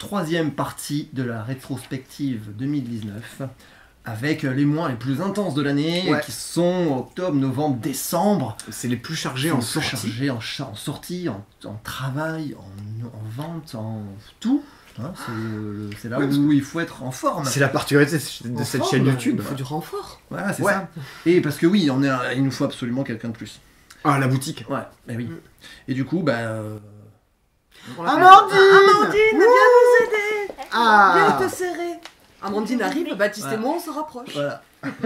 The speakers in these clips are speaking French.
troisième partie de la rétrospective 2019 avec les mois les plus intenses de l'année qui sont octobre, novembre, décembre. C'est les plus chargés en sortie. En sortie, en travail, en vente, en tout. Hein, c'est là où il faut être en forme. C'est la particularité de cette chaîne YouTube. Il faut du renfort. Voilà, c'est ça. Et parce que oui, il nous faut absolument quelqu'un de plus. Ah, la boutique. Ouais, mais oui. Et du coup, Amandine, viens nous aider. Viens te serrer. Amandine arrive, Baptiste et moi on se rapproche. Voilà.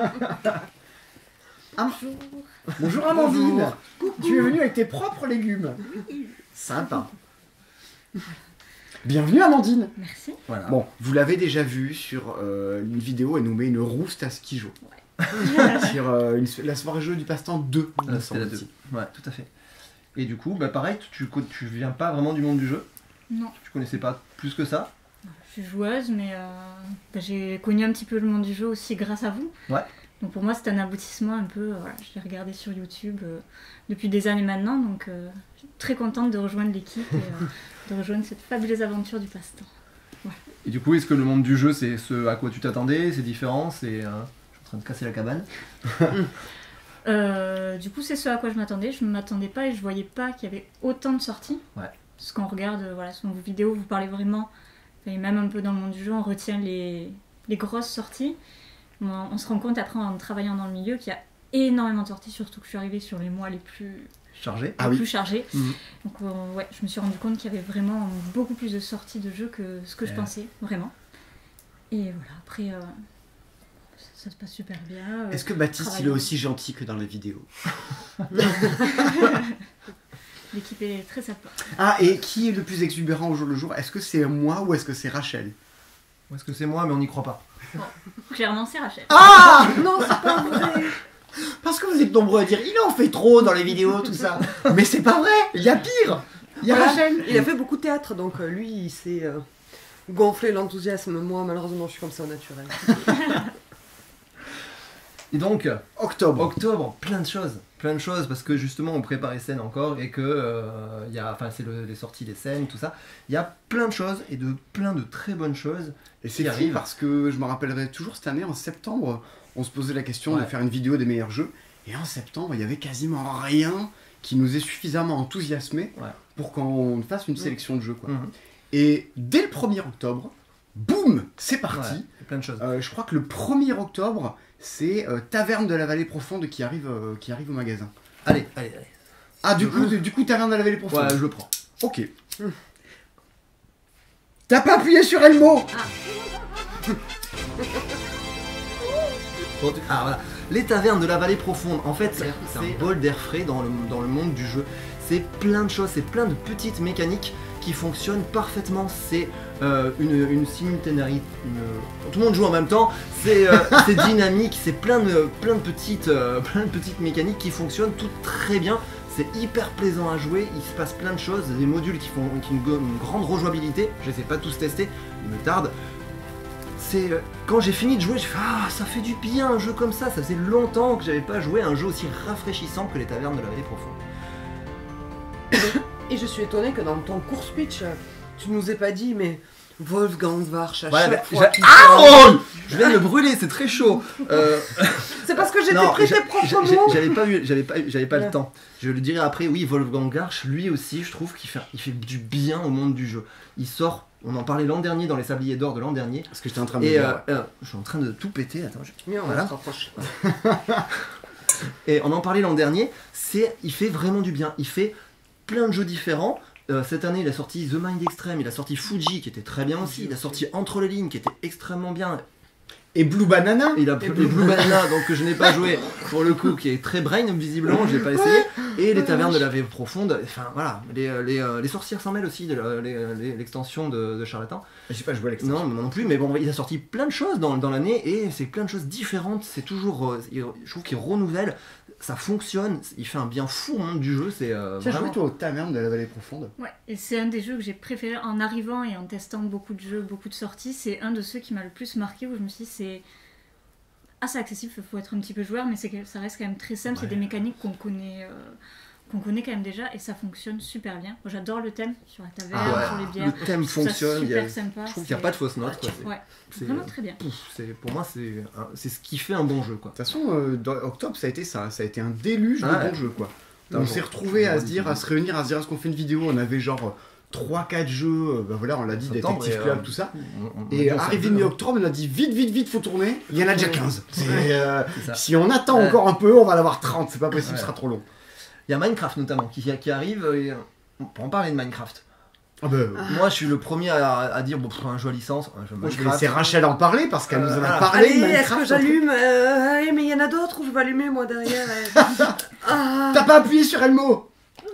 Bonjour Amandine. Coucou. Tu es venue avec tes propres légumes. Sympa. Bienvenue Amandine. Merci. Voilà. Bon, vous l'avez déjà vu sur une vidéo, elle nous met une rouste à skijo. Sur la soirée jeu du passe-temps 2. C'était la 2. Ouais, tout à fait. Et du coup, pareil, tu viens pas vraiment du monde du jeu. Non. Tu connaissais pas plus que ça. Je suis joueuse, mais j'ai connu un petit peu le monde du jeu aussi grâce à vous. Ouais. Donc pour moi, c'est un aboutissement un peu. Je l'ai regardé sur YouTube depuis des années maintenant, donc je suis très contente de rejoindre l'équipe et de rejoindre cette fabuleuse aventure du passe-temps. Ouais. Et du coup, est-ce que le monde du jeu, c'est ce à quoi tu t'attendais? C'est différent? Je suis en train de casser la cabane. Du coup, c'est ce à quoi je m'attendais. Je ne m'attendais pas et je voyais pas qu'il y avait autant de sorties. Ouais. Parce qu'on regarde sur vos vidéos, vous parlez vraiment, et même un peu dans le monde du jeu, on retient les grosses sorties. On se rend compte après en travaillant dans le milieu qu'il y a énormément de sorties, surtout que je suis arrivée sur les mois les plus chargés. Plus chargés. Donc je me suis rendu compte qu'il y avait vraiment beaucoup plus de sorties de jeux que ce que je pensais, vraiment. Et voilà, après, ça se passe super bien. Est-ce que Baptiste, il est aussi gentil que dans les vidéos? L'équipe est très sympa. Ah, et qui est le plus exubérant au jour le jour? Est-ce que c'est moi ou est-ce que c'est Rachel? Ou est-ce que c'est moi, mais on n'y croit pas? Bon, clairement, c'est Rachel. Ah Non, c'est pas vrai. Parce que vous êtes nombreux à dire il en fait trop dans les vidéos, tout ça. Mais c'est pas vrai, il y a pire. Il y a Rachel. Il a fait beaucoup de théâtre, donc lui, il s'est gonflé l'enthousiasme. Moi, malheureusement, je suis comme ça au naturel. Et donc, octobre, plein de choses, parce que justement on prépare les scènes encore et que c'est les sorties des scènes, tout ça. Il y a plein de choses et plein de très bonnes choses. Et c'est fou parce que je me rappellerai toujours cette année, en septembre, on se posait la question de faire une vidéo des meilleurs jeux. Et en septembre, il y avait quasiment rien qui nous ait suffisamment enthousiasmé pour qu'on fasse une sélection de jeux, quoi. Et dès le 1er octobre, boum, c'est parti. Ouais, plein de choses. Je crois que le 1er octobre, c'est Taverne de la Vallée Profonde qui arrive au magasin. Allez. Ah, du coup, Taverne de la Vallée Profonde. Ouais, je le prends. Ok. T'as pas appuyé sur Elmo. Ah voilà. Les tavernes de la Vallée Profonde, en fait, c'est un bol d'air frais dans le monde du jeu. C'est plein de choses, c'est plein de petites mécaniques qui fonctionnent parfaitement. C'est une simultanéité, tout le monde joue en même temps. C'est dynamique, c'est plein de petites mécaniques qui fonctionnent toutes très bien. C'est hyper plaisant à jouer, il se passe plein de choses, des modules qui ont une grande rejouabilité. Je les ai pas tous testés, il me tarde. Quand j'ai fini de jouer, j'ai fait ah, ça fait du bien un jeu comme ça. Ça faisait longtemps que j'avais pas joué à un jeu aussi rafraîchissant que les Tavernes de la Vallée Profonde. Et je suis étonnée que dans ton court speech, tu nous aies pas dit, mais Wolfgang Warsch à Ouais, chaque fois qu'il je vais me brûler, c'est très chaud. C'est parce que j'étais pris tes propres mots. J'avais pas le temps. Je le dirai après. Oui, Wolfgang Warsch, lui aussi, je trouve qu'il fait du bien au monde du jeu. Il sort. On en parlait l'an dernier dans les Sabliers d'Or de l'an dernier. Parce que j'étais en train de dire. Je suis en train de tout péter. Attends. On se rapproche. Et on en parlait l'an dernier. Il fait vraiment du bien. Il fait plein de jeux différents. Cette année, il a sorti The Mind Extreme, il a sorti Fuji qui était très bien aussi, il a sorti Entre les lignes qui était extrêmement bien. Et Blue Banana. Il a Blue Banana, donc que je n'ai pas joué pour le coup, qui est très brain visiblement, je l'ai pas essayé. Et les Tavernes de la Vallée Profonde, enfin voilà, les Sorcières s'en mêlent aussi, l'extension de Charlatan. J'ai pas joué à l'extension. Non, moi non plus, mais bon, il a sorti plein de choses dans l'année et c'est plein de choses différentes. C'est toujours, je trouve qu'il renouvelle. Ça fonctionne, il fait un bien fou au monde du jeu, c'est Tu as joué toi aux Tavernes de la Vallée Profonde? Ouais, et c'est un des jeux que j'ai préféré en arrivant et en testant beaucoup de jeux, beaucoup de sorties. C'est un de ceux qui m'a le plus marqué où je me suis dit c'est assez accessible, il faut être un petit peu joueur, mais ça reste quand même très simple. Ouais. C'est des mécaniques qu'on connaît qu'on connaît quand même déjà et ça fonctionne super bien. Moi j'adore le thème sur la taverne, sur les bières. Le thème fonctionne, super sympa. Je trouve qu'il n'y a pas de fausse note. Ouais, vraiment très bien. Pour moi, c'est ce qui fait un bon jeu. Quoi. De toute façon, dans Octobre, ça a été ça. Ça a été un déluge de bons jeux. Quoi. On s'est retrouvés à se réunir, à se dire est-ce qu'on fait une vidéo. On avait genre 3-4 jeux, on l'a dit, Detective Club, tout ça. Et arrivé mi-octobre, on a dit vite, faut tourner. Il y en a déjà 15. Si on attend encore un peu, on va l'avoir 30. C'est pas possible, ce sera trop long. Il y a Minecraft notamment qui arrive. On peut en parler de Minecraft. Moi, je suis le premier à dire un jeu à licence. Je vais laisser Rachel en parler parce qu'elle nous en a parlé. Allez, est-ce que j'allume mais il y en a d'autres où je vais allumer moi derrière. T'as pas appuyé sur Elmo.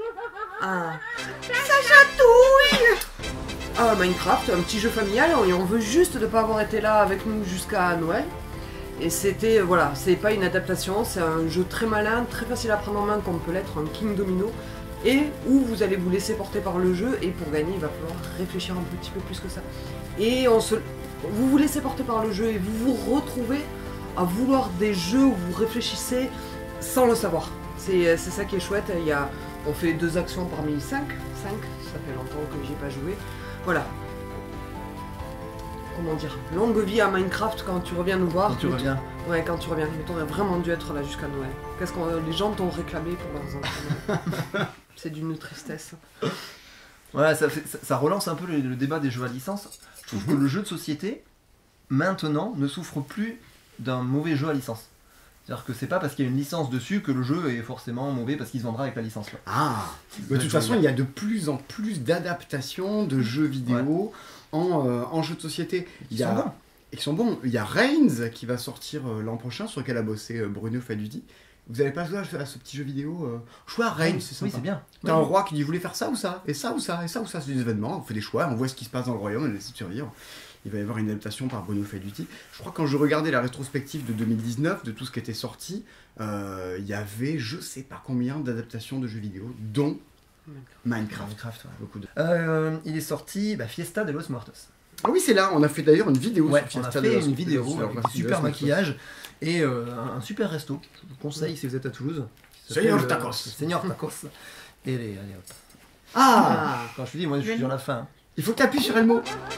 Ça chatouille. Minecraft, un petit jeu familial. On veut juste de pas avoir été là avec nous jusqu'à Noël. Et c'était, c'est pas une adaptation, c'est un jeu très malin, très facile à prendre en main comme peut l'être un King Domino. Et où vous allez vous laisser porter par le jeu, et pour gagner, il va falloir réfléchir un petit peu plus que ça. Et vous vous laissez porter par le jeu, et vous vous retrouvez à vouloir des jeux où vous réfléchissez sans le savoir. C'est ça qui est chouette, on fait 2 actions parmi 5, ça fait longtemps que j'y ai pas joué. Voilà. Comment dire, longue vie à Minecraft quand tu reviens nous voir. Quand tu reviens. Ouais, quand tu reviens. Mais t'aurais vraiment dû être là jusqu'à Noël. Qu'est-ce que les gens t'ont réclamé pour leurs enfants. C'est d'une tristesse. Voilà, ça relance un peu le débat des jeux à licence. Je trouve que le jeu de société, maintenant, ne souffre plus d'un mauvais jeu à licence. C'est-à-dire que c'est pas parce qu'il y a une licence dessus que le jeu est forcément mauvais parce qu'il se vendra avec la licence là. De toute façon, il y a de plus en plus d'adaptations de jeux vidéo en jeux de société. Ils sont bons. Il y a Reigns qui va sortir l'an prochain, sur lequel a bossé Bruno Faduti. Vous n'avez pas joué à ce petit jeu vidéo Choix Reigns, c'est sympa. Oui, c'est bien. T'as un roi qui dit vous voulez faire ça ou ça, et ça ou ça, et ça ou ça. C'est des événements, on fait des choix, on voit ce qui se passe dans le royaume, on essaie de survivre. Il va y avoir une adaptation par Bruno Faduti. Je crois que quand je regardais la rétrospective de 2019, de tout ce qui était sorti, il y avait je sais pas combien d'adaptations de jeux vidéo, dont Minecraft. Beaucoup de... il est sorti Fiesta de los Muertos. Ah oui, c'est là, on a fait d'ailleurs une vidéo sur Fiesta de los Muertos. On a fait une vidéo avec super maquillage et un super resto. Je vous conseille si vous êtes à Toulouse. Seigneur Tacos. Seigneur Tacos. Et allez hop. Quand je te dis, moi je suis sur la fin. Il faut que tu appuies sur le mot.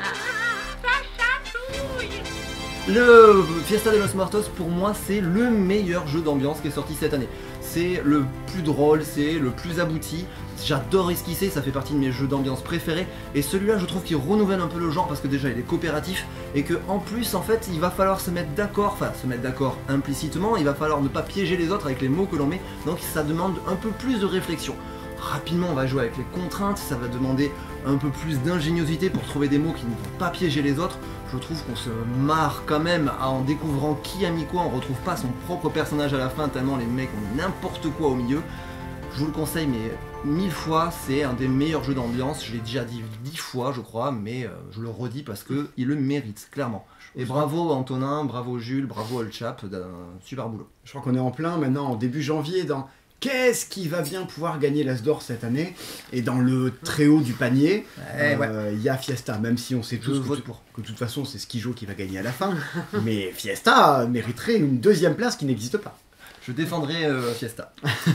Le Fiesta de los Muertos, pour moi, c'est le meilleur jeu d'ambiance qui est sorti cette année. C'est le plus drôle, c'est le plus abouti. J'adore esquisser, ça fait partie de mes jeux d'ambiance préférés. Et celui-là, je trouve qu'il renouvelle un peu le genre parce que déjà, il est coopératif et que en plus, en fait, il va falloir se mettre d'accord implicitement. Il va falloir ne pas piéger les autres avec les mots que l'on met. Donc, ça demande un peu plus de réflexion. Rapidement, on va jouer avec les contraintes, ça va demander un peu plus d'ingéniosité pour trouver des mots qui ne vont pas piéger les autres. Je trouve qu'on se marre quand même en découvrant qui a mis quoi, on retrouve pas son propre personnage à la fin tellement les mecs ont n'importe quoi au milieu. Je vous le conseille mais 1000 fois, c'est un des meilleurs jeux d'ambiance, je l'ai déjà dit 10 fois je crois, mais je le redis parce que il le mérite, clairement. Et bravo Antonin, bravo Jules, bravo Olchap, d'un super boulot. Je crois qu'on est en plein maintenant, en début janvier, dans... Qu'est-ce qui va bien pouvoir gagner l'As d'Or cette année? Et dans le très haut du panier, il y a Fiesta, même si on sait tous que de toute façon c'est Skijo qui va gagner à la fin. Mais Fiesta mériterait une deuxième place qui n'existe pas. Je défendrai Fiesta.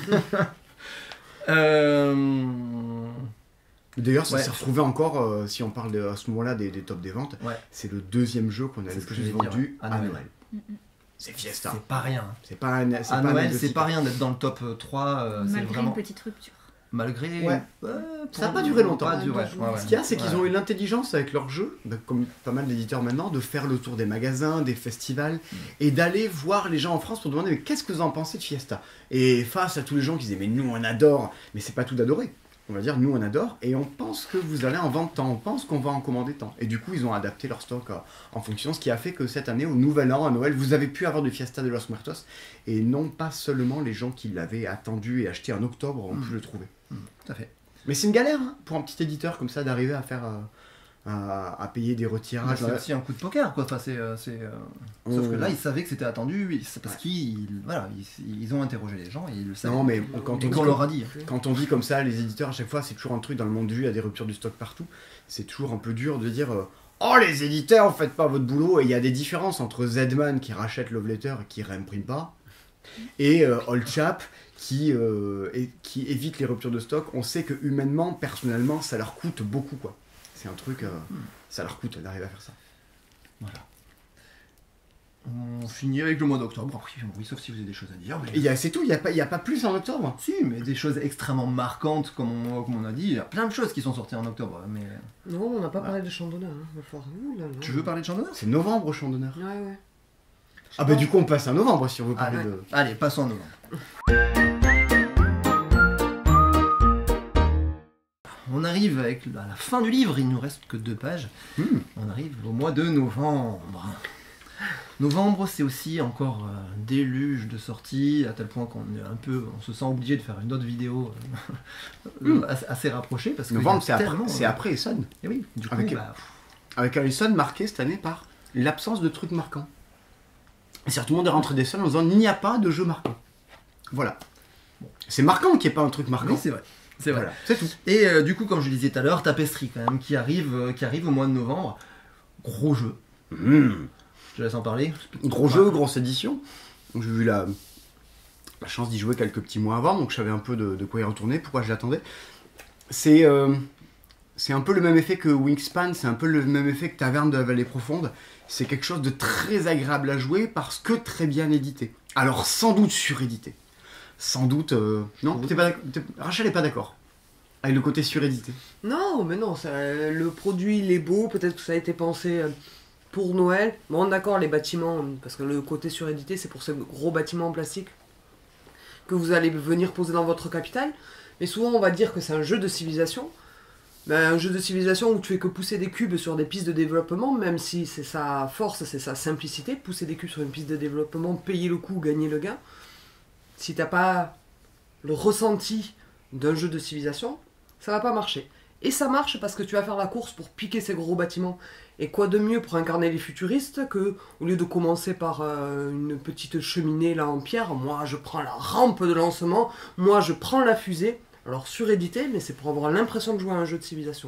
D'ailleurs, ça s'est retrouvé encore, si on parle à ce moment-là des tops des ventes, c'est le deuxième jeu qu'on a le plus vendu à Noël. C'est Fiesta. C'est pas rien. C'est pas un, à Noël, c'est pas rien d'être dans le top 3. Malgré c'est vraiment... une petite rupture. Malgré... ça n'a pas duré longtemps. Ce qu'il y a, c'est qu'ils ont eu l'intelligence avec leur jeu, comme pas mal d'éditeurs maintenant, de faire le tour des magasins, des festivals, et d'aller voir les gens en France pour demander mais qu'est-ce que vous en pensez de Fiesta? Et face à tous les gens qui disaient mais nous on adore, mais c'est pas tout d'adorer. On va dire nous on adore et on pense que vous allez en vendre tant, on pense qu'on va en commander tant. Et du coup ils ont adapté leur stock en fonction, ce qui a fait que cette année au Nouvel An, à Noël, vous avez pu avoir du Fiesta de los Muertos et non pas seulement les gens qui l'avaient attendu et acheté en octobre ont pu le trouver. Tout à fait. Mais c'est une galère hein, pour un petit éditeur comme ça d'arriver à faire à payer des retirages. C'est aussi un coup de poker quoi. Enfin, sauf que là ils savaient que c'était attendu, c'est parce qu'ils ont interrogé les gens et ils le savaient. Non mais quand on leur a dit. Quand on dit comme ça, les éditeurs à chaque fois c'est toujours un truc dans le monde du jeu, il y a des ruptures du stock partout. C'est toujours un peu dur de dire oh les éditeurs faites pas votre boulot, et il y a des différences entre Zedman qui rachète Love Letter et qui réimprime pas, et Old Chap qui évitent les ruptures de stock. On sait que humainement, personnellement, ça leur coûte beaucoup, quoi. C'est un truc, ça leur coûte d'arriver à faire ça. Voilà. On finit avec le mois d'octobre. Oui, sauf si vous avez des choses à dire. Mais... C'est tout, il n'y a pas plus en octobre. Si, mais des choses extrêmement marquantes, comme on a dit. Il y a plein de choses qui sont sorties en octobre. Mais... Non, on n'a pas parlé de Chant d'honneur. Tu veux parler de Chant d'honneur? C'est novembre, Chant d'honneur. Ouais. Ah bah du coup, on passe à novembre si on veut parler de... Allez, passons à novembre. On arrive à la fin du livre, il nous reste que 2 pages. On arrive au mois de novembre. Novembre, c'est aussi encore un déluge de sorties, à tel point on se sent obligé de faire une autre vidéo assez rapprochée. Parce que novembre, c'est après Essonne. Et oui, du coup, avec un Essonne marqué cette année par l'absence de trucs marquants. C'est-à-dire tout le monde est rentré d'Essonne en disant il n'y a pas de jeu marquant. Voilà. Bon. C'est marquant qu'il n'y ait pas un truc marquant. Oui, c'est vrai. C'est vrai. Voilà, c'est tout. Et du coup, comme je le disais tout à l'heure, Tapestry quand même, qui arrive au mois de novembre. Gros jeu. Je te laisse en parler. Gros jeu, grosse édition. J'ai eu la chance d'y jouer quelques petits mois avant, donc je savais un peu de quoi y retourner, pourquoi je l'attendais. C'est un peu le même effet que Wingspan, c'est un peu le même effet que Taverne de la Vallée Profonde. C'est quelque chose de très agréable à jouer parce que très bien édité. Alors sans doute surédité. Sans doute... Non, Rachel n'est pas d'accord avec le côté surédité. Non, mais non, le produit il est beau, peut-être que ça a été pensé pour Noël. Bon, d'accord, les bâtiments, parce que le côté surédité, c'est pour ces gros bâtiments en plastique que vous allez venir poser dans votre capitale. Mais souvent, on va dire que c'est un jeu de civilisation. Ben, un jeu de civilisation où tu fais que pousser des cubes sur des pistes de développement, même si c'est sa force, c'est sa simplicité, pousser des cubes sur une piste de développement, payer le coup, gagner le gain. Si t'as pas le ressenti d'un jeu de civilisation, ça va pas marcher. Et ça marche parce que tu vas faire la course pour piquer ces gros bâtiments. Et quoi de mieux pour incarner les futuristes que, au lieu de commencer par une petite cheminée là en pierre, moi je prends la rampe de lancement, moi je prends la fusée. Alors surédité, mais c'est pour avoir l'impression de jouer à un jeu de civilisation.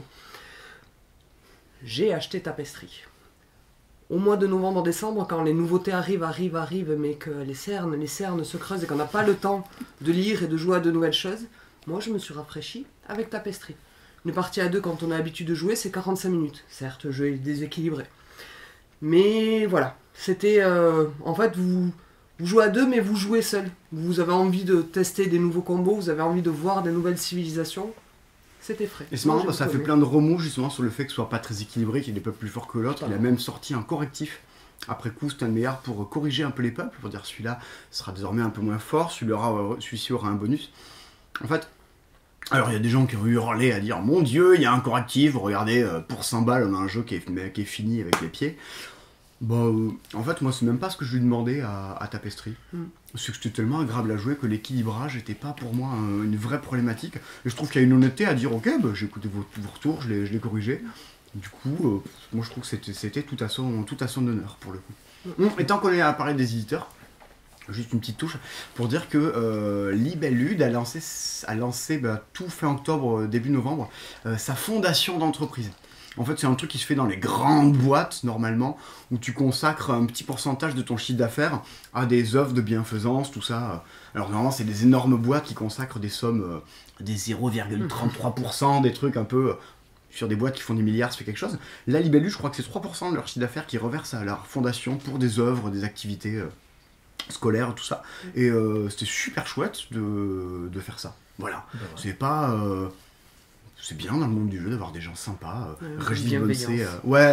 J'ai acheté Tapestry. Au mois de novembre-décembre, quand les nouveautés arrivent, mais que les cernes se creusent et qu'on n'a pas le temps de lire et de jouer à de nouvelles choses, moi je me suis rafraîchi avec Tapestry. Une partie à 2 quand on a l'habitude de jouer, c'est 45 minutes. Certes, le jeu est déséquilibré. Mais voilà, c'était... en fait, vous jouez à 2, mais vous jouez seul. Vous avez envie de tester des nouveaux combos, vous avez envie de voir des nouvelles civilisations. C'était frais. Et c'est marrant parce que ça fait plein de remous justement sur le fait que ce soit pas très équilibré, qu'il est pas plus fort que l'autre. Il a même sorti un correctif. Après coup, c'est un meilleur pour corriger un peu les peuples, pour dire celui-là sera désormais un peu moins fort, celui-ci aura un bonus. En fait, alors il y a des gens qui ont hurlé à dire mon Dieu, il y a un correctif, regardez, pour 100 balles, on a un jeu qui est fini avec les pieds. Bah, en fait, moi, c'est même pas ce que je lui demandais à Tapestry. C'est que c'était tellement agréable à jouer que l'équilibrage n'était pas pour moi une vraie problématique. Et je trouve qu'il y a une honnêteté à dire ok, bah, j'ai écouté vos retours, je l'ai corrigé. Du coup, moi je trouve que c'était tout à son honneur pour le coup. Et tant qu'on est à parler des éditeurs, juste une petite touche pour dire que Libellude a lancé tout fin octobre, début novembre, sa fondation d'entreprise. En fait, c'est un truc qui se fait dans les grandes boîtes, normalement, où tu consacres un petit pourcentage de ton chiffre d'affaires à des œuvres de bienfaisance, tout ça. Alors, normalement, c'est des énormes boîtes qui consacrent des sommes, des 0,33%, des trucs un peu... sur des boîtes qui font des milliards, ça fait quelque chose. Là, Libellude, je crois que c'est 3% de leur chiffre d'affaires qui reversent à leur fondation pour des œuvres, des activités scolaires, tout ça. Et c'était super chouette de faire ça. Voilà. Ben ouais. C'est pas... c'est bien dans le monde du jeu d'avoir des gens sympas. Régis Bonsé,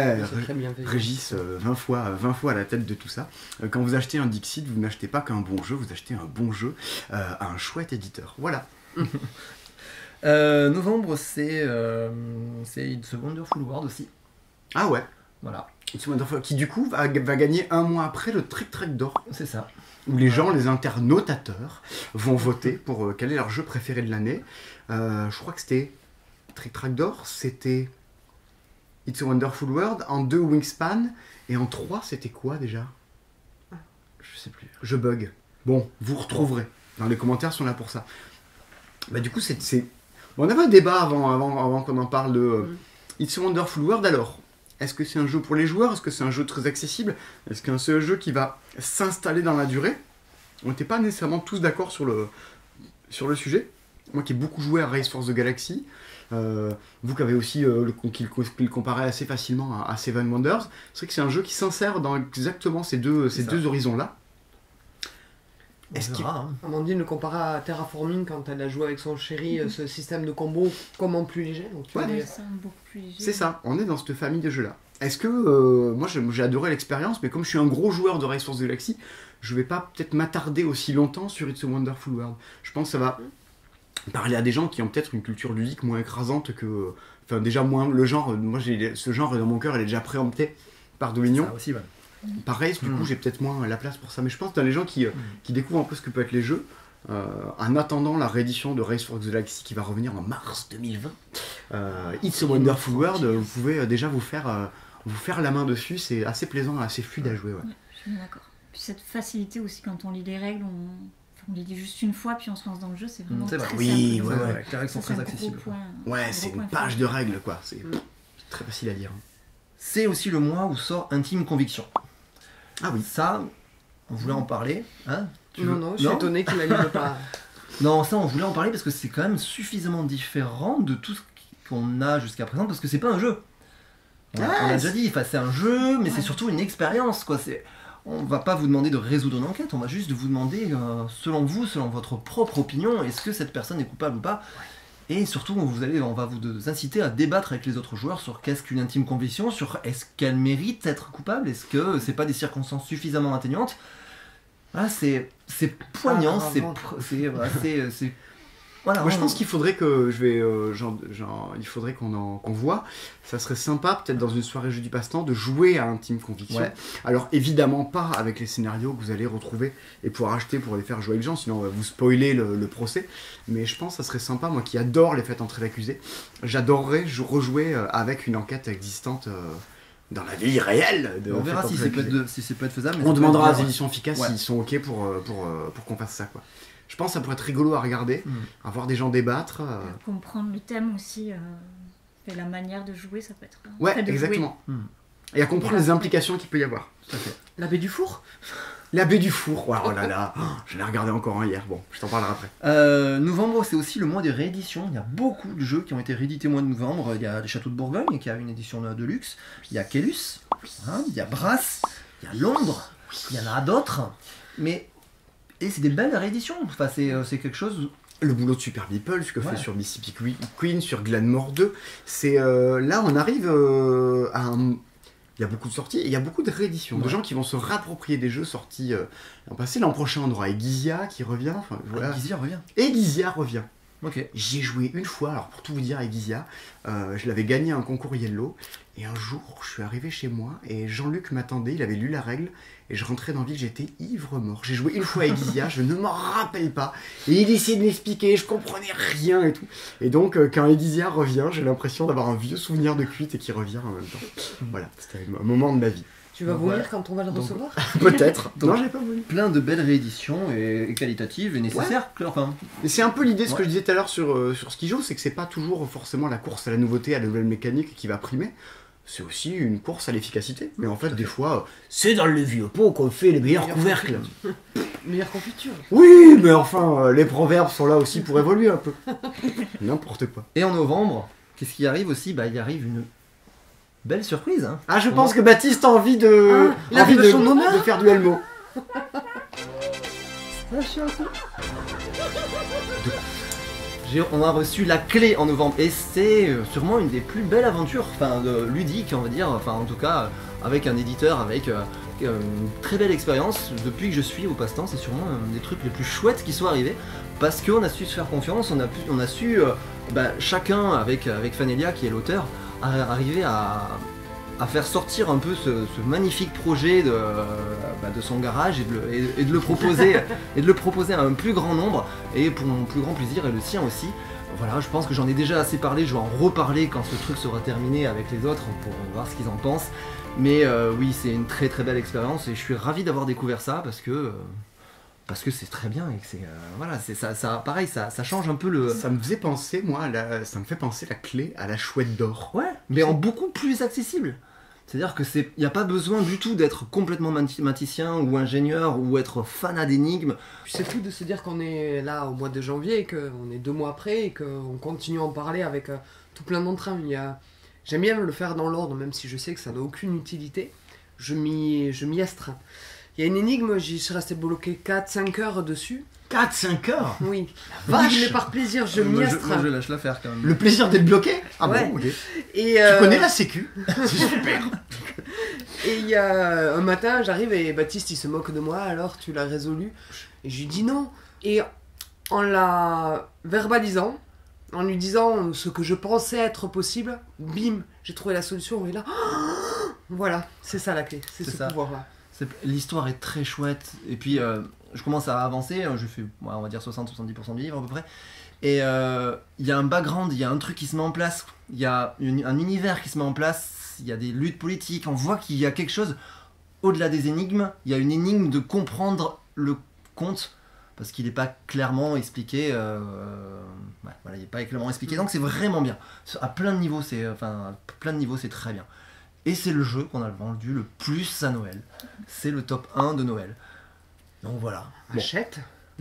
Régis 20 fois à la tête de tout ça. Quand vous achetez un Dixit, vous n'achetez pas qu'un bon jeu, vous achetez un bon jeu à un chouette éditeur. Voilà. Novembre, c'est It's a Wonderful World aussi. Ah ouais. Voilà. It's a Wonderful, qui du coup va gagner un mois après le Trick Track d'or. C'est ça. Où les gens, les internautateurs, vont voter pour quel est leur jeu préféré de l'année. Je crois que c'était Trick Track d'or, c'était It's a Wonderful World, en 2 Wingspan, et en 3 c'était quoi déjà? Je sais plus. Je bug. Bon, vous retrouverez. Dans les commentaires sont là pour ça. Bah du coup c'est... Bon, on avait un débat avant qu'on en parle de It's a Wonderful World. Alors, est-ce que c'est un jeu pour les joueurs? Est-ce que c'est un jeu très accessible? Est-ce qu'un jeu qui va s'installer dans la durée? On n'était pas nécessairement tous d'accord sur sur le sujet. Moi qui ai beaucoup joué à Race for the Galaxy, vous qui avez aussi qui le comparait assez facilement à Seven Wonders, c'est vrai que c'est un jeu qui s'insère dans exactement ces deux horizons-là. Amandine le compara à Terraforming quand elle a joué avec son chéri ce système de combo comment plus léger. Donc c'est ça, on est dans cette famille de jeux-là. Est-ce que, moi j'ai adoré l'expérience, mais comme je suis un gros joueur de Race for the Galaxy, je vais pas peut-être m'attarder aussi longtemps sur It's a Wonderful World. Je pense que ça va parler à des gens qui ont peut-être une culture ludique moins écrasante que... Enfin déjà moins le genre, moi ce genre dans mon cœur il est déjà préempté par Dominion. Ça aussi, ouais. Pareil, du coup j'ai peut-être moins la place pour ça, mais je pense que dans les gens qui découvrent un peu ce que peuvent être les jeux, en attendant la réédition de Race for the Galaxy qui va revenir en mars 2020, It's a Wonderful World, vous pouvez déjà vous faire la main dessus, c'est assez plaisant, assez fluide à jouer. Ouais. Ouais, je suis d'accord. Puis cette facilité aussi quand on lit les règles, on les lit juste une fois puis on se lance dans le jeu, c'est vraiment très simple. Oui, les règles sont très accessibles. C'est une page de règles quoi, c'est très facile à lire. C'est aussi le mois où sort Intime Conviction. Ah oui. Ça, on voulait en parler. Hein, non, je suis étonné qu'il n'anime pas. Non, ça on voulait en parler parce que c'est quand même suffisamment différent de tout ce qu'on a jusqu'à présent, parce que c'est pas un jeu. On a déjà dit, c'est un jeu, mais c'est surtout une expérience, quoi. On va pas vous demander de résoudre une enquête, on va juste vous demander, selon vous, selon votre propre opinion, est-ce que cette personne est coupable ou pas. Et surtout, on va vous inciter à débattre avec les autres joueurs sur qu'est-ce qu'une intime conviction, sur est-ce qu'elle mérite d'être coupable, est-ce que c'est pas des circonstances suffisamment atténuantes. Voilà, c'est poignant, voilà, moi je pense qu'il faudrait que il faudrait qu'on voit, ça serait sympa peut-être dans une soirée jeu du passe-temps de jouer à Intime Conviction. Ouais. Alors évidemment pas avec les scénarios que vous allez retrouver et pouvoir acheter pour les faire jouer avec les gens, sinon on va vous spoiler le procès. Mais je pense que ça serait sympa, moi qui adore les fêtes entrées d'accusés, j'adorerais rejouer avec une enquête existante dans la vie réelle. On verra si ça peut être faisable. On demandera aux éditions efficaces s'ils sont ok pour qu'on fasse ça quoi. Je pense que ça pourrait être rigolo à regarder, à voir des gens débattre. Comprendre le thème aussi, et la manière de jouer, ça peut être... Ouais, exactement. Et à comprendre les implications qu'il peut y avoir. Tout à fait. La baie du four. La baie du four, oh là là, je l'ai regardé encore un hier, bon, je t'en parlerai après. Novembre, c'est aussi le mois des rééditions, il y a beaucoup de jeux qui ont été réédités au mois de novembre, il y a les Châteaux de Bourgogne qui a une édition de luxe, il y a Kélus, il y a Brass, il y a Londres, il y en a d'autres, mais... Et c'est des belles rééditions, enfin, c'est quelque chose... Le boulot de Super Meeple, ce que fait sur Mississippi Queen, sur Glenmore 2, c'est... là, on arrive à un... Il y a beaucoup de sorties et il y a beaucoup de rééditions, de gens qui vont se réapproprier des jeux sortis en passé. L'an prochain, on aura Aegisia qui revient. Enfin, voilà. Aegisia revient. Ok. J'y ai joué une fois, alors pour tout vous dire, Aegisia, je l'avais gagné un concours Yellow, et un jour, je suis arrivé chez moi, et Jean-Luc m'attendait, il avait lu la règle, et je rentrais dans la ville, j'étais ivre-mort. J'ai joué une fois à Aegisia, je ne m'en rappelle pas, et il essayait de m'expliquer, je comprenais rien et tout. Et donc, quand Aegisia revient, j'ai l'impression d'avoir un vieux souvenir de cuite et qui revient en même temps. Voilà, c'était un moment de ma vie. Tu vas vomir quand on va le recevoir? Peut-être. Non, j'ai pas voulu. Plein de belles rééditions et qualitatives et nécessaires. Ouais. Enfin. Et c'est un peu l'idée, ce que je disais tout à l'heure sur Skijo, c'est que c'est pas toujours forcément la course à la nouveauté, à la nouvelle mécanique qui va primer. C'est aussi une course à l'efficacité. Mais en fait, des fois, c'est dans le vieux pot qu'on fait les meilleurs couvercles. Meilleure confiture. Oui, mais enfin, les proverbes sont là aussi pour évoluer un peu. N'importe quoi. Et en novembre, qu'est-ce qui arrive aussi? Il arrive une belle surprise. Hein. Ah, je pense que Baptiste a envie de faire du Elmo. On a reçu la clé en novembre et c'est sûrement une des plus belles aventures, ludiques on va dire, en tout cas avec un éditeur avec une très belle expérience. Depuis que je suis au passe-temps, c'est sûrement un des trucs les plus chouettes qui soient arrivés parce qu'on a su se faire confiance, on a su chacun avec Fanelia qui est l'auteur arriver à faire sortir un peu ce magnifique projet de son garage et de le proposer à un plus grand nombre et pour mon plus grand plaisir et le sien aussi. Voilà, je pense que j'en ai déjà assez parlé, je vais en reparler quand ce truc sera terminé avec les autres pour voir ce qu'ils en pensent. Mais oui, c'est une très très belle expérience et je suis ravi d'avoir découvert ça parce que c'est très bien et que c'est pareil, ça change un peu le... Ça me faisait penser, moi, ça me fait penser la clé à la chouette d'or. Ouais, mais en beaucoup plus accessible. C'est-à-dire que il n'y a pas besoin du tout d'être complètement mathématicien ou ingénieur ou être fanat d'énigmes. C'est fou de se dire qu'on est là au mois de janvier et qu'on est 2 mois après et qu'on continue à en parler avec tout plein d'entrain. J'aime bien le faire dans l'ordre, même si je sais que ça n'a aucune utilité. Je m'y astreins. Il y a une énigme, j'y suis resté bloqué 4-5 heures dessus. 4-5 heures? Oui. Vache. Mais par plaisir, je m'y astreins. Moi je lâche l'affaire quand même. Le plaisir d'être bloqué? Ah ouais. bon, ok. Et, tu connais la sécu? C'est super. Et il y a un matin, j'arrive et Baptiste il se moque de moi, alors tu l'as résolu? Et je lui dis non. Et en la verbalisant, en lui disant ce que je pensais être possible, bim, j'ai trouvé la solution et là, voilà, c'est ça la clé, c'est ce pouvoir-là. L'histoire est très chouette, et puis je commence à avancer, je fais on va dire 60-70% du livre à peu près, et il y a un background, il y a un truc qui se met en place, il y a un univers qui se met en place, il y a des luttes politiques, on voit qu'il y a quelque chose au-delà des énigmes, il y a une énigme de comprendre le conte, parce qu'il n'est pas clairement expliqué, il n'est pas clairement expliqué, donc c'est vraiment bien, à plein de niveaux c'est très bien. Et c'est le jeu qu'on a vendu le plus à Noël. C'est le top 1 de Noël. Donc voilà. Achète.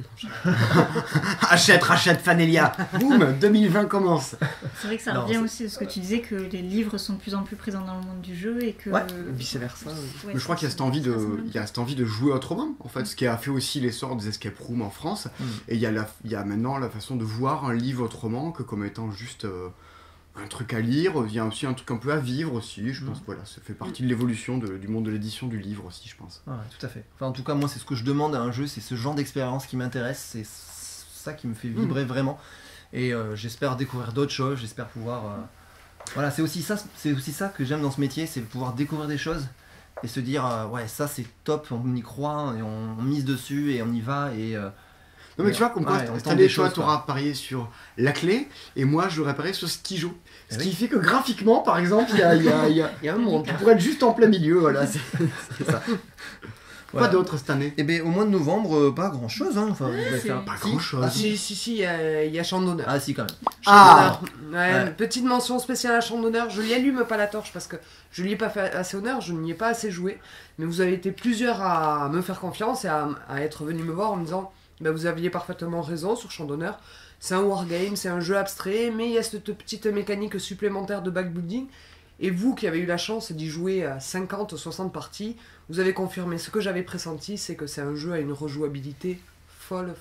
Rachète Fanelia. Boum, 2020 commence. C'est vrai que ça revient aussi à ce que tu disais, que les livres sont de plus en plus présents dans le monde du jeu et que... Ouais, vice versa. Mais je crois qu'il y a cette envie de jouer autrement, en fait, ce qui a fait aussi l'essor des escape rooms en France. Et il y a maintenant la façon de voir un livre autrement que comme étant juste... un truc à lire, il y a aussi un truc un peu à vivre aussi, je pense, voilà, ça fait partie de l'évolution du monde de l'édition du livre aussi, je pense. Ouais, tout à fait. Enfin, en tout cas, moi, c'est ce que je demande à un jeu, c'est ce genre d'expérience qui m'intéresse, c'est ça qui me fait vibrer vraiment. Et j'espère découvrir d'autres choses, j'espère pouvoir... Voilà, c'est aussi ça que j'aime dans ce métier, c'est pouvoir découvrir des choses et se dire, ouais, ça c'est top, on y croit, et on mise dessus, et on y va, et... Non mais tu vois, comme quoi, cette année, toi, tu auras parié sur la clé, et moi, j'aurais parié sur Skijo. Ce qui fait que graphiquement, par exemple, il y a un monde qui pourrait être juste en plein milieu, voilà, c'est ça. Quoi d'autre cette année? Eh bien, au mois de novembre, pas grand chose, hein. Enfin, pas grand chose. Ah si, il y a Chant d'honneur. Ah si, quand même. Ouais. Petite mention spéciale à Chant d'honneur, je lui allume pas la torche parce que je lui ai pas fait assez honneur, je n'y ai pas assez joué, mais vous avez été plusieurs à me faire confiance et à être venus me voir en me disant... Bah, vous aviez parfaitement raison sur Chant d'honneur. C'est un wargame, c'est un jeu abstrait, mais il y a cette petite mécanique supplémentaire de backbuilding. Et vous qui avez eu la chance d'y jouer à 50-60 parties, vous avez confirmé ce que j'avais pressenti, c'est que c'est un jeu à une rejouabilité folle.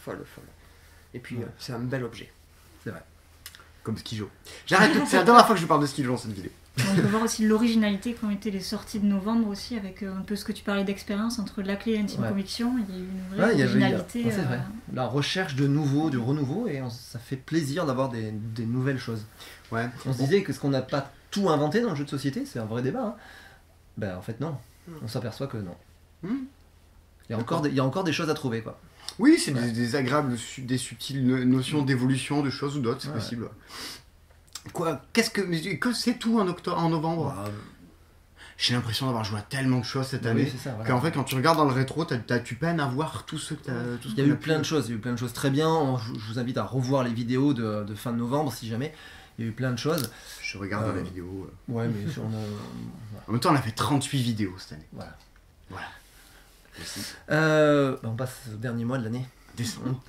Et puis c'est un bel objet. C'est vrai. Comme Skijo. J'arrête, c'est la dernière fois que je parle de Skijo dans cette vidéo. On peut voir aussi l'originalité qu'ont été les sorties de novembre aussi, avec un peu ce que tu parlais d'expérience entre la clé et Intime Conviction. Il y a eu une vraie originalité. C'est vrai. La recherche de nouveau, du renouveau, et ça fait plaisir d'avoir des nouvelles choses. Ouais. On se disait que ce qu'on n'a pas tout inventé dans le jeu de société, c'est un vrai débat. Hein. Ben en fait non. On s'aperçoit que non. Il y a encore des choses à trouver, quoi. Oui, c'est des agréables, des subtiles notions d'évolution de choses ou d'autres, c'est possible. Quoi, que c'est tout en novembre? J'ai l'impression d'avoir joué à tellement de choses cette année qu'en fait quand tu regardes dans le rétro, tu peines à voir tout ce que tu as. Il y a eu plein de choses, très bien. Je vous invite à revoir les vidéos de fin de novembre si jamais. Il y a eu plein de choses. Je regarde la vidéo. Ouais, mais en même temps, on a fait 38 vidéos cette année. Voilà. On passe au dernier mois de l'année. Décembre.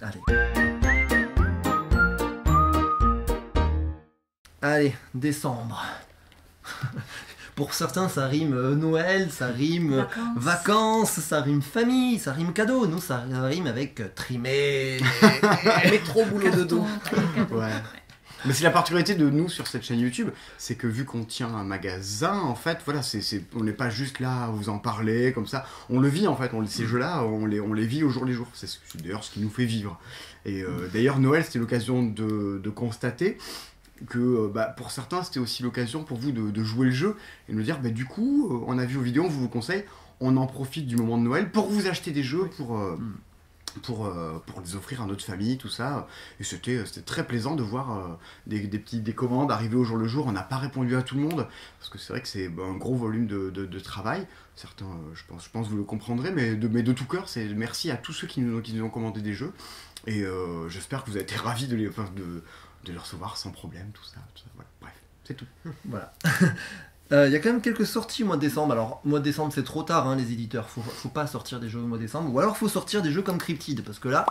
Allez, décembre. Pour certains, ça rime Noël, ça rime vacances, ça rime famille, ça rime cadeau. Nous, ça rime avec trimé, métro, boulot de dos. Ouais. Mais c'est la particularité de nous sur cette chaîne YouTube, c'est que vu qu'on tient un magasin, en fait, voilà, on n'est pas juste là à vous en parler comme ça. On le vit en fait, ces jeux-là, on les vit au jour le jour. C'est d'ailleurs ce qui nous fait vivre. Et d'ailleurs, Noël, c'était l'occasion de constater que pour certains, c'était aussi l'occasion pour vous de jouer le jeu et de nous dire, du coup, on a vu vos vidéos, on vous conseille, on en profite du moment de Noël pour vous acheter des jeux, pour les offrir à notre famille, tout ça. Et c'était très plaisant de voir des commandes arriver au jour le jour. On n'a pas répondu à tout le monde, parce que c'est vrai que c'est un gros volume de travail. Certains, je pense vous le comprendrez, mais de tout cœur, c'est merci à tous ceux qui nous ont commandé des jeux. Et j'espère que vous avez été ravis de les recevoir sans problème, tout ça. Voilà. Bref, c'est tout. Voilà. Il y a quand même quelques sorties au mois de décembre. Alors, mois de décembre, c'est trop tard, hein, les éditeurs. Faut pas sortir des jeux au mois de décembre. Ou alors, faut sortir des jeux comme Cryptid, parce que là.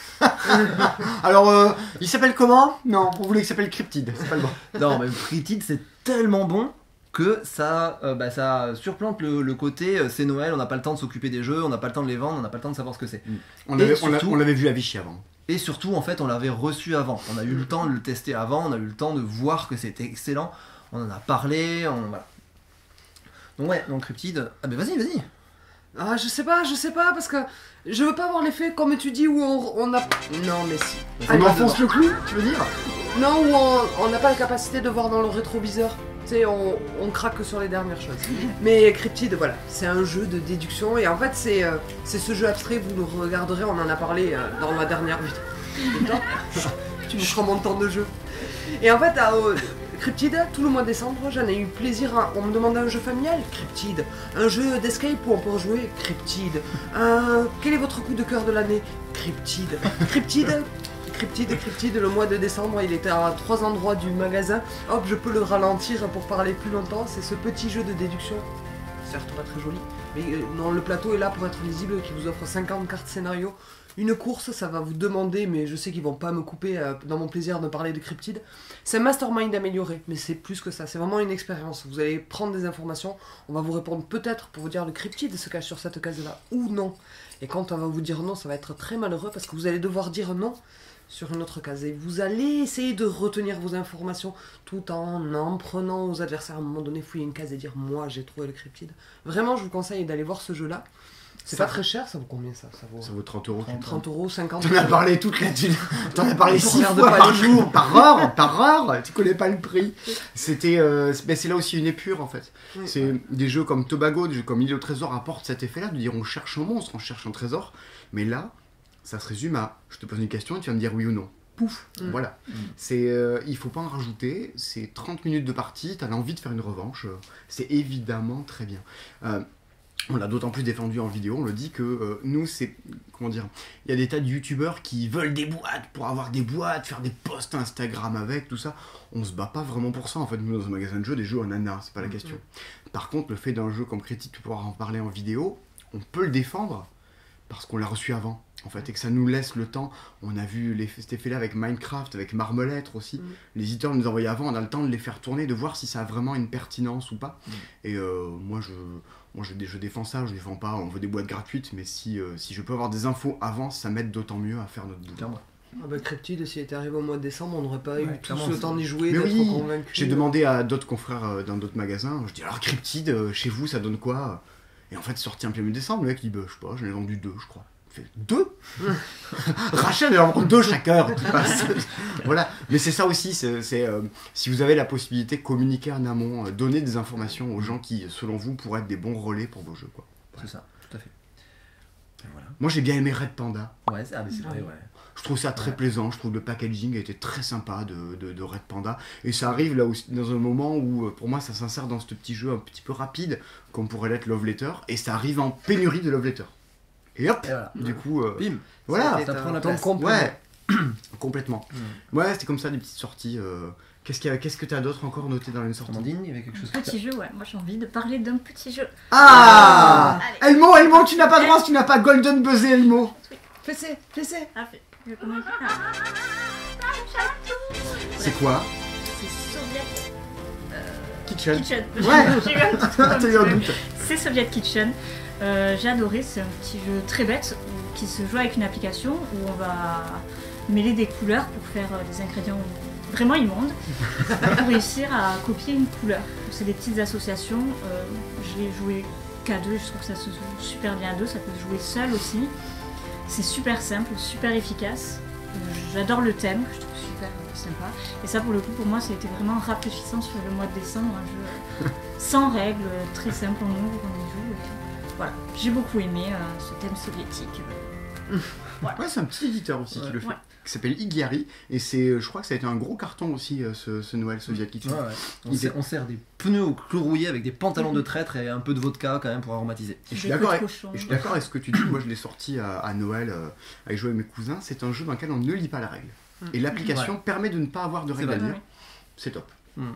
Alors, il s'appelle comment? Non, on voulait qu'il s'appelle Cryptid, c'est pas le bon. Non, mais Cryptid, c'est tellement bon que ça surplante le côté c'est Noël, on n'a pas le temps de s'occuper des jeux, on n'a pas le temps de les vendre, on n'a pas le temps de savoir ce que c'est. On l'avait vu à Vichy avant. Et surtout, en fait, on l'avait reçu avant. On a eu le temps de le tester avant, on a eu le temps de voir que c'était excellent. On en a parlé, voilà. Donc ouais, donc Cryptid... Ah mais vas-y. Ah, je sais pas, parce que je veux pas avoir l'effet, comme tu dis, où on a... Non, mais si. On enfonce le clou, tu veux dire? Non, où on n'a pas la capacité de voir dans le rétroviseur. Tu sais, on craque sur les dernières choses. Mais Cryptid, voilà, c'est un jeu de déduction, et en fait, c'est ce jeu abstrait, vous le regarderez, on en a parlé dans ma dernière vidéo. Tu me feras mon temps de jeu. Et en fait, Cryptid, tout le mois de décembre, j'en ai eu plaisir. On me demandait un jeu familial, Cryptid. Un jeu d'escape où on peut jouer, Cryptid. Quel est votre coup de cœur de l'année? Cryptid. Cryptid, le mois de décembre, il était à 3 endroits du magasin. Hop, je peux le ralentir pour parler plus longtemps. C'est ce petit jeu de déduction, certes pas très joli, mais non, le plateau est là pour être lisible, qui vous offre 50 cartes scénario. Une course, ça va vous demander, mais je sais qu'ils vont pas me couper dans mon plaisir de parler de Cryptid. C'est un mastermind amélioré, mais c'est plus que ça, c'est vraiment une expérience. Vous allez prendre des informations, on va vous répondre peut-être pour vous dire le Cryptid se cache sur cette case-là, ou non. Et quand on va vous dire non, ça va être très malheureux, parce que vous allez devoir dire non sur une autre case. Et vous allez essayer de retenir vos informations, tout en prenant aux adversaires à un moment donné, fouiller une case et dire « moi j'ai trouvé le Cryptid ». Vraiment, je vous conseille d'aller voir ce jeu-là. C'est pas très cher, ça vaut combien ça vaut 30 euros. 30 euros, 50 T'en as parlé toute la... T'en as parlé 6 fois par jour, par heure. Tu connais pas le prix. C'était... c'est là aussi une épure en fait. Oui, c'est des jeux comme Tobago, des jeux comme Île au Trésor apportent cet effet-là de dire on cherche un monstre, on cherche un trésor. Mais là, ça se résume à je te pose une question et tu vas me dire oui ou non. Pouf, voilà. Il faut pas en rajouter, c'est 30 minutes de partie, t'as envie de faire une revanche, c'est évidemment très bien. On l'a d'autant plus défendu en vidéo, on le dit que nous c'est, comment dire, il y a des tas de youtubeurs qui veulent des boîtes pour avoir des boîtes, faire des posts Instagram avec, tout ça. On se bat pas vraiment pour ça en fait, nous dans un magasin de jeux, des jeux en nana, c'est pas la question. Par contre, le fait d'un jeu comme Cryptid, de pouvoir en parler en vidéo, on peut le défendre parce qu'on l'a reçu avant. En fait, et que ça nous laisse le temps. On a vu cet effet-là avec Minecraft, avec Marmolettre aussi. Les éditeurs nous envoyaient avant, on a le temps de les faire tourner, de voir si ça a vraiment une pertinence ou pas. Et moi, je défends ça, je défends pas, on veut des boîtes gratuites, mais si je peux avoir des infos avant, ça m'aide d'autant mieux à faire notre boulot. Ah bah Cryptid, s'il était arrivé au mois de décembre, on n'aurait pas eu tout le temps d'y jouer, d'être convaincu. J'ai demandé à d'autres confrères dans d'autres magasins, je dis alors Cryptid, chez vous, ça donne quoi? Et en fait, c'est sorti un plein décembre, le mec il dit, je sais pas, j'en ai vendu 2, je crois. Fait 2 Rachel, elle en prend 2 chaque heure. Voilà, mais c'est ça aussi, si vous avez la possibilité de communiquer en amont, donner des informations aux gens qui, selon vous, pourraient être des bons relais pour vos jeux, quoi. C'est ça, tout à fait. Voilà. Moi j'ai bien aimé Red Panda. Ouais, c'est vrai, ouais. Je trouve ça très plaisant, je trouve le packaging a été très sympa de Red Panda. Et ça arrive là aussi dans un moment où, pour moi, ça s'insère dans ce petit jeu un petit peu rapide, comme pourrait l'être Love Letter, et ça arrive en pénurie de Love Letter. Et hop, voilà. Du coup, bim, voilà, ça prend la place. Ouais, complètement. Ouais, c'était comme ça des petites sorties. Qu'est-ce que t'as d'autre encore noté dans les sorties? Amandine, il y avait quelque chose. Un petit jeu, ouais. Moi j'ai envie de parler d'un petit jeu. Elmo, tu n'as pas droit, tu n'as pas Golden Buzzer, Elmo. Fessé. Ah, c'est quoi? C'est Soviet Kitchen. Ouais. C'est Soviet Kitchen. J'ai adoré, c'est un petit jeu très bête qui se joue avec une application où on va mêler des couleurs pour faire des ingrédients vraiment immondes pour réussir à copier une couleur. C'est des petites associations, je l'ai joué qu'à 2, je trouve que ça se joue super bien à 2, ça peut se jouer seul aussi. C'est super simple, super efficace, j'adore le thème, je trouve super sympa. Et ça pour le coup pour moi ça a été vraiment rafraîchissant sur le mois de décembre, un jeu sans règles, très simple, on ouvre, on y joue. Voilà, j'ai beaucoup aimé ce thème soviétique. Ouais, c'est un petit éditeur aussi qui le fait, qui s'appelle Igari, et je crois que ça a été un gros carton aussi, ce Noël Soviet Kitchen. On sert des pneus au clou rouillé avec des pantalons de traître et un peu de vodka quand même pour aromatiser. Et je suis d'accord avec ce que tu dis, moi je l'ai sorti à Noël avec jouer avec mes cousins, c'est un jeu dans lequel on ne lit pas la règle. Et l'application permet de ne pas avoir de règles à lire, c'est top.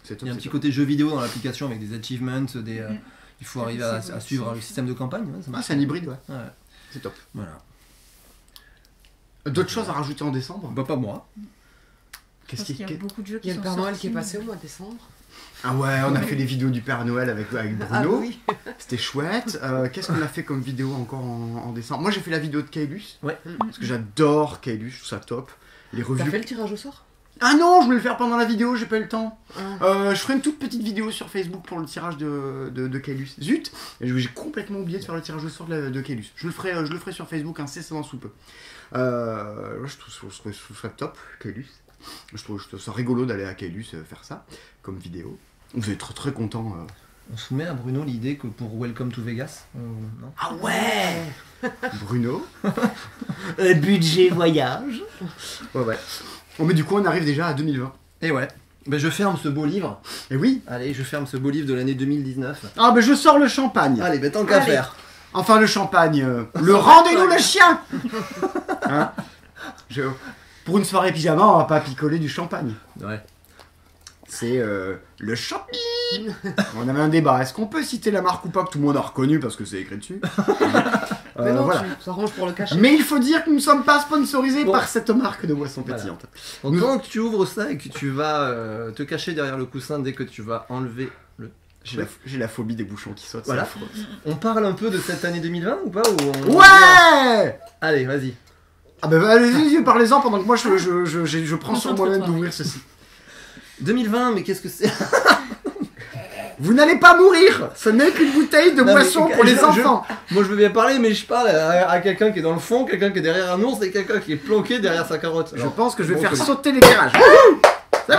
Il y a un petit côté jeu vidéo dans l'application avec des achievements, il faut arriver à suivre le système de campagne. Ouais, c'est un hybride, ouais. C'est top. Voilà. D'autres choses à rajouter en décembre? Bah pas moi. Qu'est-ce qu'il y a beaucoup de jeux qui Il y a sont le Père Noël sortis, qui est passé au mois de décembre. Ah ouais, on a fait des vidéos du Père Noël avec Bruno. Ah oui. C'était chouette. Qu'est-ce qu'on a fait comme vidéo encore en décembre? Moi j'ai fait la vidéo de Kaelus. Ouais. Parce que j'adore Kaelus, je trouve ça top. Les revues. T'as fait le tirage au sort? Ah non, je voulais le faire pendant la vidéo, j'ai pas eu le temps. Je ferai une toute petite vidéo sur Facebook pour le tirage de Kaelus. Zut, j'ai complètement oublié de faire le tirage au sort de Kaelus. Je le ferai sur Facebook incessamment sous peu. Je trouve ça top, Kaelus. Je trouve ça rigolo d'aller à Kaelus faire ça comme vidéo. Vous êtes très très content. On soumet à Bruno l'idée que pour Welcome to Vegas, non? Ah ouais. Bruno. Budget voyage. Ouais. Oh, mais du coup on arrive déjà à 2020. Et ouais. Ben je ferme ce beau livre. Et oui. Allez, je ferme ce beau livre de l'année 2019. Ah ben je sors le champagne. Allez, ben tant qu'à faire. Enfin le champagne. Le rendez-nous le chien. Hein? Pour une soirée pyjama, on va pas picoler du champagne. Ouais. C'est le shopping. On avait un débat. Est-ce qu'on peut citer la marque ou pas que tout le monde a reconnu parce que c'est écrit dessus? Mais non, voilà. ça range pour le cacher. Mais il faut dire que nous ne sommes pas sponsorisés par cette marque de boisson pétillante. Donc quand tu ouvres ça et que tu vas te cacher derrière le coussin dès que tu vas enlever le... J'ai la phobie des bouchons qui sautent. Voilà. On parle un peu de cette année 2020 ou pas Ouais. Allez, vas-y. Ah bah allez-y, parlez-en pendant que moi je prends sur moi-même d'ouvrir ceci. 2020, mais qu'est-ce que c'est? Vous n'allez pas mourir. Ce n'est qu'une bouteille de boisson pour les enfants. Moi je veux bien parler, mais je parle à quelqu'un qui est dans le fond, quelqu'un qui est derrière un ours et quelqu'un qui est planqué derrière sa carotte. Je pense que je vais faire sauter les virages. C'est bon.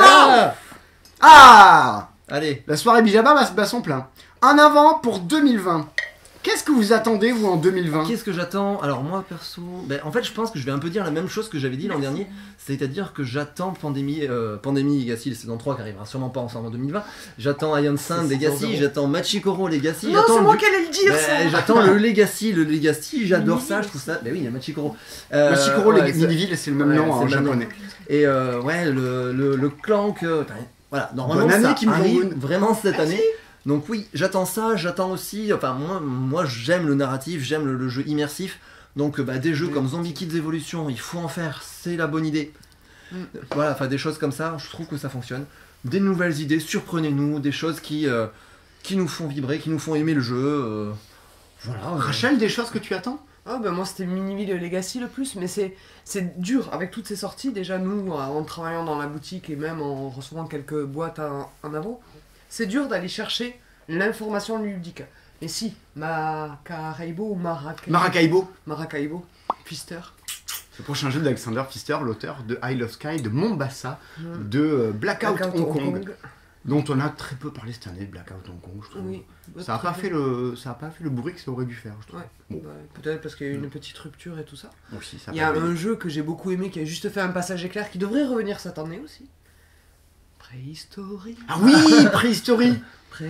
Ah Allez. La soirée pyjama bat son plein. En avant pour 2020. Qu'est-ce que vous attendez, vous, en 2020? Qu'est-ce que j'attends? Alors, moi, perso... en fait, je pense que je vais un peu dire la même chose que j'avais dit l'an dernier. C'est-à-dire que j'attends Pandémie Legacy, la saison 3, qui arrivera sûrement pas ensemble en 2020. J'attends Iron Sun Legacy, j'attends Machikoro Legacy. Non, c'est moi qui allais le dire, ça. J'attends le Legacy, j'adore ça, je trouve ça... Ben oui, il y a Machikoro. Machikoro Miniville, c'est le même nom en japonais. Et ouais, le Clank... voilà, normalement, bonne année, ça arrive vraiment cette année. Donc oui, j'attends ça, j'attends aussi, enfin moi j'aime le narratif, j'aime le jeu immersif, donc des jeux comme Zombie Kids Evolution, il faut en faire, c'est la bonne idée. Voilà, enfin des choses comme ça, je trouve que ça fonctionne. Des nouvelles idées, surprenez-nous, des choses qui nous font vibrer, qui nous font aimer le jeu. Voilà. Rachel, des choses que tu attends? Ah moi c'était Miniville Legacy le plus, mais c'est dur avec toutes ces sorties, déjà nous en travaillant dans la boutique et même en recevant quelques boîtes en avant. C'est dur d'aller chercher l'information ludique. Mais si, Maracaibo ou Maracaibo. Pfister. Le prochain jeu d'Alexander Pfister, l'auteur de Isle of Sky, de Mombasa, de Blackout Hong Kong, dont on a très peu parlé cette année de Blackout Hong Kong, je trouve. Oui, ça n'a pas fait le bruit que ça aurait dû faire, je trouve. Ouais, bon. Peut-être parce qu'il y a eu une petite rupture et tout ça. Aussi, ça il y a un jeu que j'ai beaucoup aimé qui a juste fait un passage éclair qui devrait revenir cette année aussi. Préhistorie. Ah oui, Préhistorie.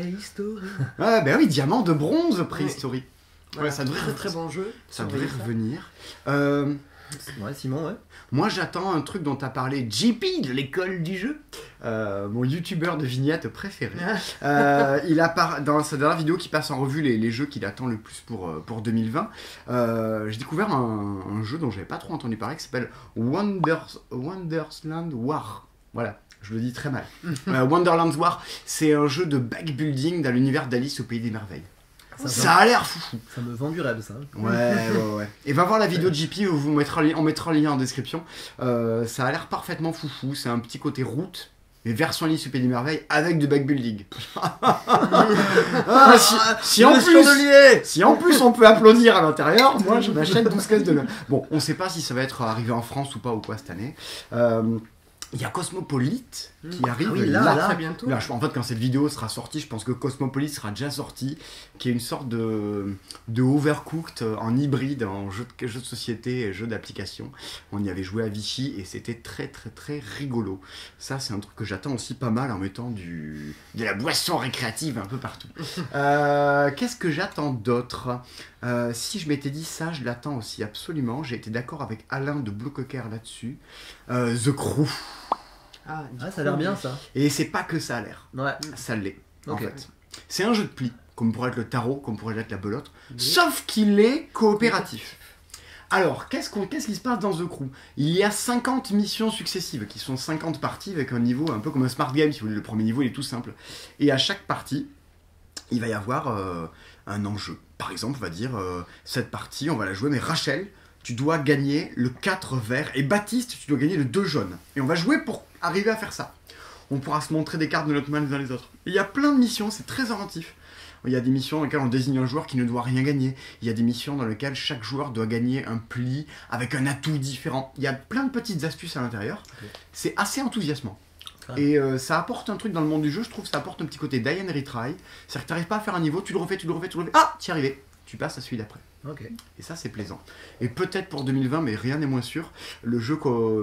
Ah bah oui, Diamant de bronze, Préhistorie. Voilà, ça devrait être très bon jeu. Ça devrait revenir. Ouais, Simon, ouais. Moi j'attends un truc dont tu as parlé, JP de l'école du jeu, mon youtubeur de vignettes préféré. Dans sa dernière vidéo qui passe en revue les jeux qu'il attend le plus pour 2020, j'ai découvert un jeu dont j'avais pas trop entendu parler qui s'appelle Wondersland War. Voilà. Je le dis très mal. Wonderland's War, c'est un jeu de backbuilding dans l'univers d'Alice au Pays des Merveilles. Ça a l'air fou. Ça me vend du rêve, ça. Ouais. Et va voir la vidéo de JP, on mettra le lien en description. Ça a l'air parfaitement foufou. C'est un petit côté route, mais version Alice au Pays des Merveilles avec du backbuilding. Si en plus on peut applaudir à l'intérieur, moi je m'achète 12 caisses de l'heure. Bon, on sait pas si ça va être arrivé en France ou pas cette année. Il y a Cosmopolite qui arrive très bientôt. Là, en fait, quand cette vidéo sera sortie, je pense que Cosmopolite sera déjà sorti, qui est une sorte de Overcooked en hybride, en jeu de société et jeu d'application. On y avait joué à Vichy et c'était très très très rigolo. Ça, c'est un truc que j'attends aussi pas mal en mettant de la boisson récréative un peu partout. Qu'est-ce que j'attends d'autre? Si je m'étais dit ça, je l'attends aussi absolument. J'ai été d'accord avec Alain de Blue Cocker là-dessus. The Crew. Ah, ça a l'air bien ça. Et c'est pas que ça a l'air. Ouais. Ça l'est, en Ok. fait. C'est un jeu de pli, comme pourrait être le tarot, comme pourrait être la belote, sauf qu'il est coopératif. Alors, qu'est-ce qui se passe dans The Crew? Il y a 50 missions successives, qui sont 50 parties avec un niveau un peu comme un smart game, si vous voulez. Le premier niveau, il est tout simple. Et à chaque partie, il va y avoir un enjeu. Par exemple, on va dire, cette partie, on va la jouer, mais Rachel, tu dois gagner le 4 vert, et Baptiste, tu dois gagner le 2 jaune. Et on va jouer pour arriver à faire ça. On pourra se montrer des cartes de notre main les uns les autres. Et il y a plein de missions, c'est très inventif. Il y a des missions dans lesquelles on désigne un joueur qui ne doit rien gagner. Il y a des missions dans lesquelles chaque joueur doit gagner un pli avec un atout différent. Il y a plein de petites astuces à l'intérieur. Okay. C'est assez enthousiasmant. Et ça apporte un truc dans le monde du jeu, je trouve, ça apporte un petit côté die and retry. C'est-à-dire que tu n'arrives pas à faire un niveau, tu le refais. Ah, t'y es arrivé. Tu passes à celui d'après. Okay. Et ça, c'est plaisant. Et peut-être pour 2020, mais rien n'est moins sûr, le jeu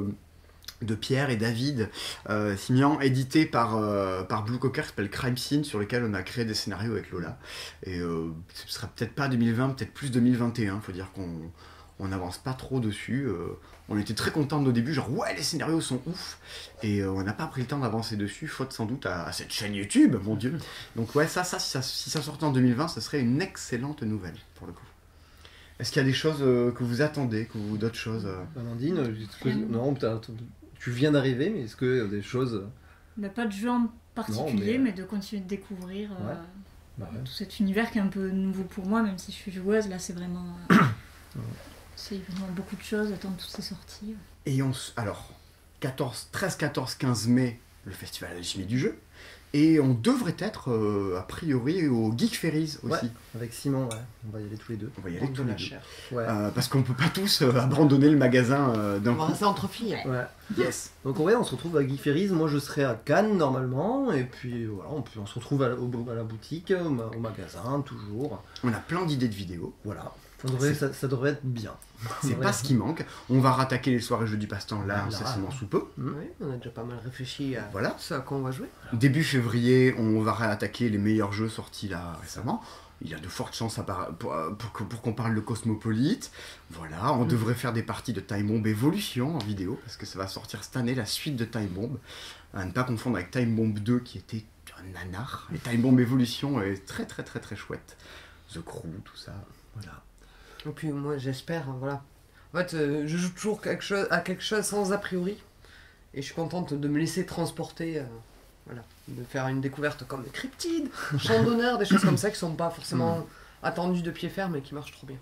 de Pierre et David Simian, édité par Blue Cocker, qui s'appelle Crime Scene, sur lequel on a créé des scénarios avec Lola. Et ce sera peut-être pas 2020, peut-être plus 2021. Faut dire qu'on n'avance pas trop dessus. On était très contents de nos débuts, genre ouais, les scénarios sont ouf. Et on n'a pas pris le temps d'avancer dessus, faute sans doute à cette chaîne YouTube, mon Dieu. Donc ouais, si ça sortait en 2020, ce serait une excellente nouvelle, pour le coup. Est-ce qu'il y a des choses que vous attendez, d'autres choses Amandine, non, tu viens d'arriver, mais est-ce que des choses... Pas de jeu en particulier, mais de continuer de découvrir tout cet univers qui est un peu nouveau pour moi, même si je suis joueuse, là c'est vraiment... c'est vraiment beaucoup de choses, attendre toutes ces sorties. Et alors, 13, 14, 15 mai, le festival Alchimie du jeu, et on devrait être, a priori, au Geek Ferries aussi. Ouais, avec Simon, ouais. On va y aller tous les deux. On va y aller tous les deux. Ouais. Parce qu'on peut pas tous abandonner le magasin d'un coup. On va rester entre filles. Ouais. Yes. Donc on se retrouve à Geek Ferries. Moi je serai à Cannes normalement. Et puis voilà, on se retrouve à la boutique, au magasin, toujours. On a plein d'idées de vidéos. Voilà. Ça devrait être bien. C'est pas ce qui manque. On va rattaquer les soirées jeux du passe-temps là, incessamment sous peu. Oui, on a déjà pas mal réfléchi à ce à quoi on va jouer. Début février, on va réattaquer les meilleurs jeux sortis là récemment. Il y a de fortes chances pour qu'on parle de Cosmopolite. Voilà, on devrait faire des parties de Time Bomb Evolution en vidéo, parce que ça va sortir cette année, la suite de Time Bomb. À ne pas confondre avec Time Bomb 2 qui était un nanar. Et Time Bomb Evolution est très très très très chouette. The Crew, tout ça, voilà. Et puis moi j'espère, voilà. En fait, je joue toujours à quelque chose sans a priori. Et je suis contente de me laisser transporter, voilà. De faire une découverte comme Cryptid, Champ d'honneur, des choses comme ça qui sont pas forcément attendues de pied ferme et qui marchent trop bien.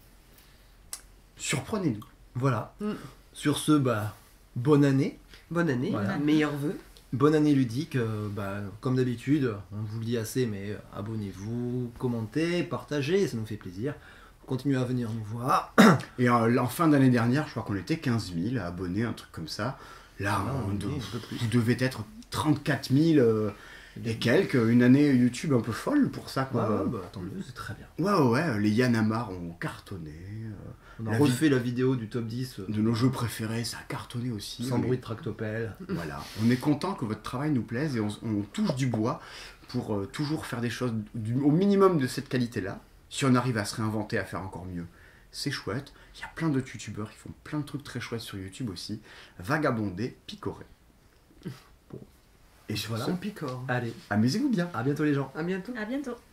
Surprenez-nous. Voilà. Sur ce, bonne année. Bonne année, voilà. Meilleurs vœux. Bonne année ludique, comme d'habitude, on vous le dit assez, mais abonnez-vous, commentez, partagez, ça nous fait plaisir. Continuez à venir nous voir. Et en fin d'année dernière, je crois qu'on était 15 000 abonnés, un truc comme ça. Là, vous devez être 34 000 et quelques. Une année YouTube un peu folle pour ça, quoi. Tant mieux, c'est très bien. Ouais, les Yanamar ont cartonné. On a refait la vidéo du top 10 de nos jeux préférés, ça a cartonné aussi. Sans bruit de tractopelle. Voilà, on est content que votre travail nous plaise et on touche du bois pour toujours faire des choses au minimum de cette qualité-là. Si on arrive à se réinventer, à faire encore mieux, c'est chouette. Il y a plein d'autres youtubeurs qui font plein de trucs très chouettes sur YouTube aussi. Vagabonder, picorer. Bon. Et sur voilà, on picore. Allez, amusez-vous bien. À bientôt les gens. À bientôt. À bientôt.